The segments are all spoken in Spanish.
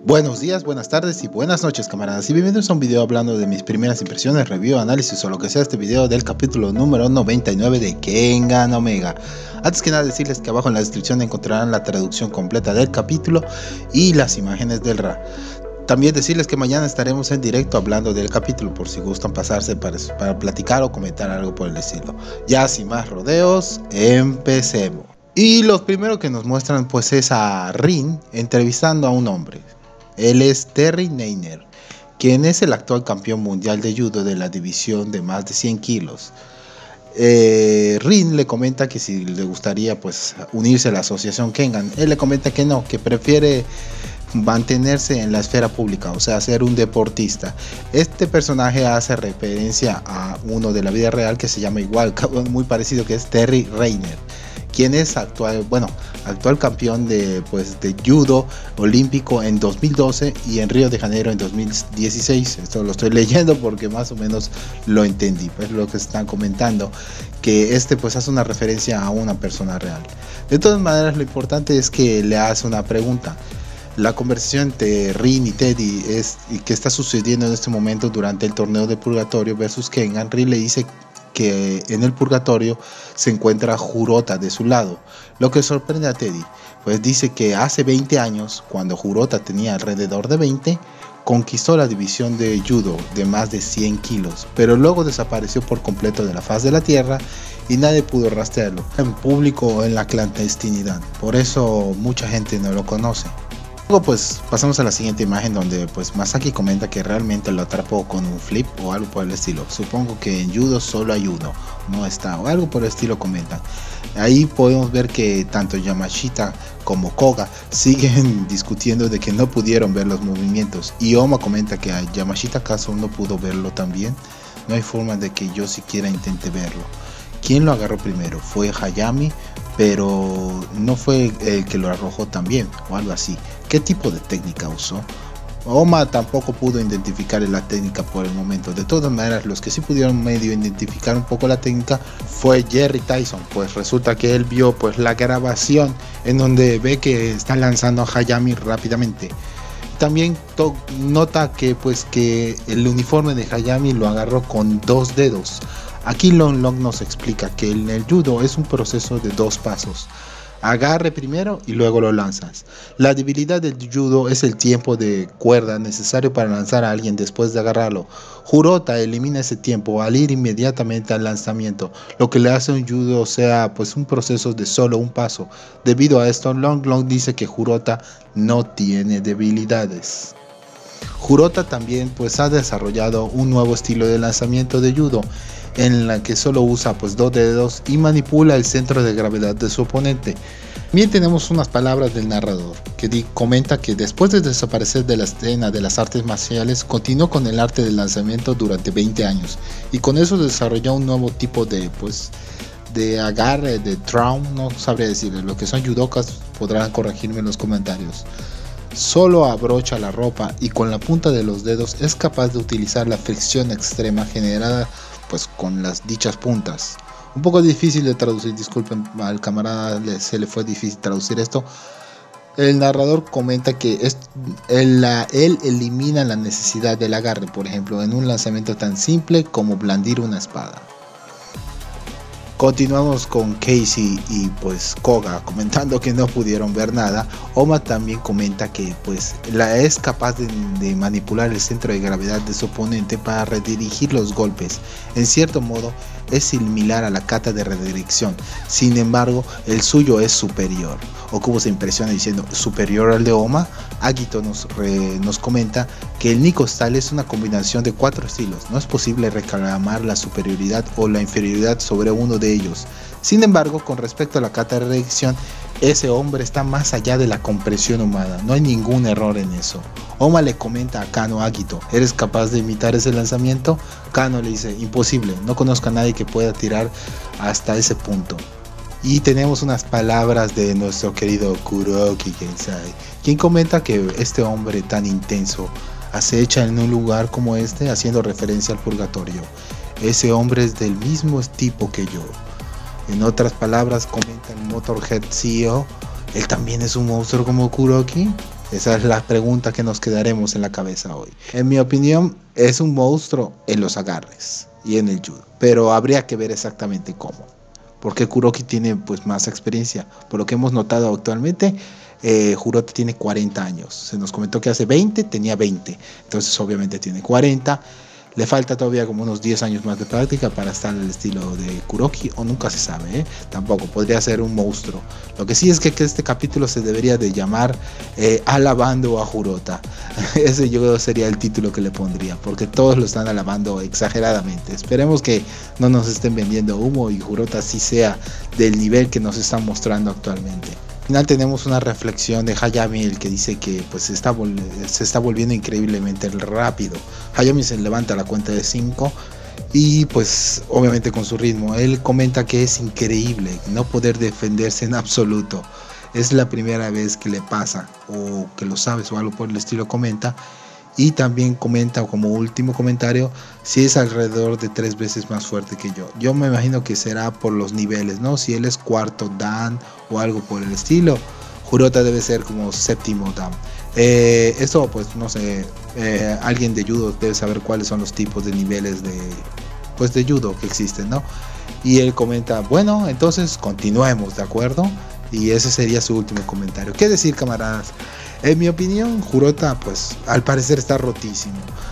Buenos días, buenas tardes y buenas noches, camaradas, y bienvenidos a un video hablando de mis primeras impresiones, review, análisis o lo que sea este video del capítulo número 99 de Kengan Omega. Antes que nada decirles que abajo en la descripción encontrarán la traducción completa del capítulo y las imágenes del Ra. También decirles que mañana estaremos en directo hablando del capítulo por si gustan pasarse para platicar o comentar algo por el estilo. Ya sin más rodeos, empecemos. Y lo primero que nos muestran pues es a Rin entrevistando a un hombre. Él es Terry Neiner, quien es el actual campeón mundial de judo de la división de más de 100 kilos. Rin le comenta que si le gustaría pues unirse a la asociación Kengan. Él le comenta que no, que prefiere mantenerse en la esfera pública, o sea, ser un deportista. Este personaje hace referencia a uno de la vida real que se llama igual, muy parecido, que es Terry Reiner, quien es actual campeón de judo olímpico en 2012 y en Río de Janeiro en 2016. Esto lo estoy leyendo porque más o menos lo entendí, pues lo que están comentando, que hace una referencia a una persona real. De todas maneras, lo importante es que le hace una pregunta. La conversación entre Rin y Teddy que está sucediendo en este momento durante el torneo de Purgatorio versus Kengan. Rin le dice que en el Purgatorio se encuentra Jurota de su lado, lo que sorprende a Teddy, pues dice que hace 20 años, cuando Jurota tenía alrededor de 20, conquistó la división de judo de más de 100 kilos, pero luego desapareció por completo de la faz de la tierra y nadie pudo rastrearlo, en público o en la clandestinidad. Por eso mucha gente no lo conoce. Luego pues pasamos a la siguiente imagen donde pues Masaki comenta que realmente lo atrapó con un flip o algo por el estilo. Supongo que en judo solo hay uno, no está, o algo por el estilo comentan. Ahí podemos ver que tanto Yamashita como Koga siguen discutiendo de que no pudieron ver los movimientos, y Oma comenta que a Yamashita acaso no pudo verlo también. No hay forma de que yo siquiera intente verlo. ¿Quién lo agarró primero? Fue Hayami, pero no fue el que lo arrojó también, o algo así. ¿Qué tipo de técnica usó? Oma tampoco pudo identificar la técnica por el momento. De todas maneras, los que sí pudieron medio identificar un poco la técnica fue Jerry Tyson, pues resulta que él vio pues la grabación en donde ve que está lanzando a Hayami rápidamente. También nota que el uniforme de Hayami lo agarró con 2 dedos. Aquí Long Long nos explica que en el judo es un proceso de 2 pasos. Agarre primero y luego lo lanzas. La debilidad del judo es el tiempo de cuerda necesario para lanzar a alguien después de agarrarlo. Jurota elimina ese tiempo al ir inmediatamente al lanzamiento, lo que le hace a un judo sea un proceso de solo un paso. Debido a esto, Long Long dice que Jurota no tiene debilidades. Jurota también ha desarrollado un nuevo estilo de lanzamiento de judo, en la que solo usa 2 dedos y manipula el centro de gravedad de su oponente. Bien, tenemos unas palabras del narrador que comenta que después de desaparecer de la escena de las artes marciales, continuó con el arte del lanzamiento durante 20 años y con eso desarrolló un nuevo tipo de agarre, de throw, no sabría decirles. Lo que son judokas podrán corregirme en los comentarios. Solo abrocha la ropa y con la punta de los dedos es capaz de utilizar la fricción extrema generada con las dichas puntas. Un poco difícil de traducir, disculpen, al camarada se le fue difícil traducir esto. El narrador comenta que él elimina la necesidad del agarre, por ejemplo, en un lanzamiento tan simple como blandir una espada. Continuamos con Casey y Koga comentando que no pudieron ver nada. Oma también comenta que es capaz de manipular el centro de gravedad de su oponente para redirigir los golpes. En cierto modo es similar a la kata de redirección, sin embargo el suyo es superior. Okubo se impresiona diciendo superior al de Oma. Agito nos comenta que el Nico Style es una combinación de 4 estilos. No es posible reclamar la superioridad o la inferioridad sobre uno de ellos. Sin embargo, con respecto a la kata de redirección, ese hombre está más allá de la comprensión humana. No hay ningún error en eso. Oma le comenta a Kano Agito, ¿eres capaz de imitar ese lanzamiento? Kano le dice, imposible, no conozco a nadie que pueda tirar hasta ese punto. Y tenemos unas palabras de nuestro querido Kuroki Kensai, quien comenta que este hombre tan intenso acecha en un lugar como este, haciendo referencia al purgatorio. Ese hombre es del mismo tipo que yo. En otras palabras, comenta el Motorhead CEO, él también es un monstruo como Kuroki. Esa es la pregunta que nos quedaremos en la cabeza hoy. En mi opinión, es un monstruo en los agarres y en el judo, pero habría que ver exactamente cómo, porque Kuroki tiene pues más experiencia. Por lo que hemos notado actualmente, Hirota tiene 40 años. Se nos comentó que hace 20 tenía 20, entonces obviamente tiene 40. Le falta todavía como unos 10 años más de práctica para estar en el estilo de Kuroki, o nunca se sabe, ¿eh? Tampoco, podría ser un monstruo. Lo que sí es que este capítulo se debería de llamar Alabando a Hirota. Ese yo creo sería el título que le pondría, porque todos lo están alabando exageradamente. Esperemos que no nos estén vendiendo humo y Hirota sí sea del nivel que nos están mostrando actualmente. Al final tenemos una reflexión de Hayami, el que dice que pues se está volviendo increíblemente rápido. Hayami se levanta a la cuenta de 5 y pues obviamente con su ritmo. Él comenta que es increíble no poder defenderse en absoluto. Es la primera vez que le pasa, o que lo sabes o algo por el estilo, comenta. Y también comenta como último comentario, si es alrededor de 3 veces más fuerte que yo. Yo me imagino que será por los niveles, ¿no? Si él es cuarto dan o algo por el estilo, Hirota debe ser como séptimo dan. Esto pues no sé, alguien de judo debe saber cuáles son los tipos de niveles de judo que existen, ¿no? Y él comenta, bueno, entonces continuemos, ¿de acuerdo? Y ese sería su último comentario. ¿Qué decir, camaradas? En mi opinión, Hirota pues al parecer está rotísimo.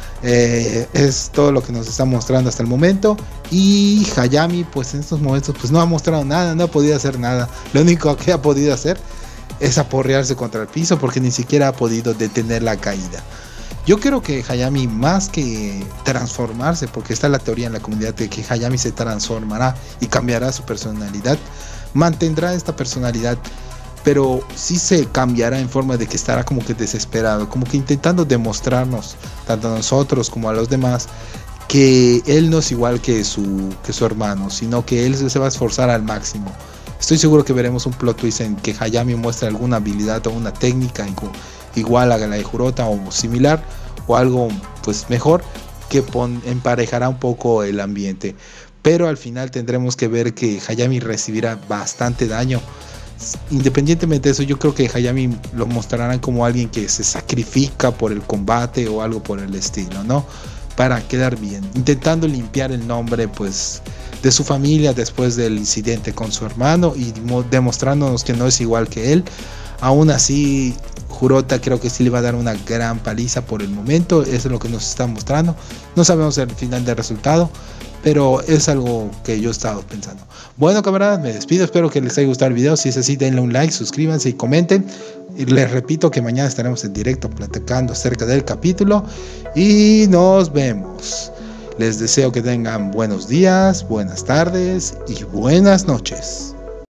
Es todo lo que nos está mostrando hasta el momento. Y Hayami pues en estos momentos pues no ha mostrado nada, no ha podido hacer nada. Lo único que ha podido hacer es aporrearse contra el piso, porque ni siquiera ha podido detener la caída. Yo creo que Hayami, más que transformarse, porque está la teoría en la comunidad de que Hayami se transformará y cambiará su personalidad, mantendrá esta personalidad, pero sí se cambiará en forma de que estará como que desesperado, como que intentando demostrarnos, tanto a nosotros como a los demás, que él no es igual que su hermano, sino que él se va a esforzar al máximo. Estoy seguro que veremos un plot twist en que Hayami muestre alguna habilidad o una técnica igual a la de Hirota o similar, o algo pues mejor, que emparejará un poco el ambiente. Pero al final tendremos que ver que Hayami recibirá bastante daño. Independientemente de eso, yo creo que Hayami lo mostrarán como alguien que se sacrifica por el combate o algo por el estilo, ¿no? Para quedar bien, intentando limpiar el nombre pues de su familia después del incidente con su hermano, y demostrándonos que no es igual que él. Aún así, Hirota creo que sí le va a dar una gran paliza por el momento. Eso es lo que nos está mostrando. No sabemos el final del resultado, pero es algo que yo he estado pensando. Bueno, camaradas, me despido. Espero que les haya gustado el video. Si es así, denle un like, suscríbanse y comenten. Y les repito que mañana estaremos en directo platicando acerca del capítulo. Y nos vemos. Les deseo que tengan buenos días, buenas tardes y buenas noches.